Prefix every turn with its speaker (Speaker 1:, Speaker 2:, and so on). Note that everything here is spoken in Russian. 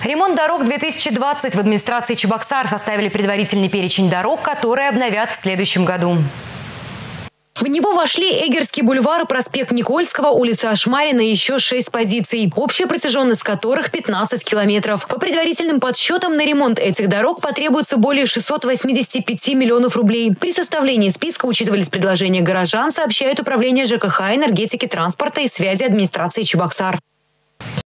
Speaker 1: Ремонт дорог 2020 в администрации Чебоксар составили предварительный перечень дорог, которые обновят в следующем году. В него вошли Эгерский бульвар, проспект Никольского, улица Ашмарина и еще 6 позиций, общая протяженность которых 15 километров. По предварительным подсчетам, на ремонт этих дорог потребуется более 685 миллионов рублей. При составлении списка учитывались предложения горожан, сообщает Управление ЖКХ, энергетики, транспорта и связи администрации Чебоксар.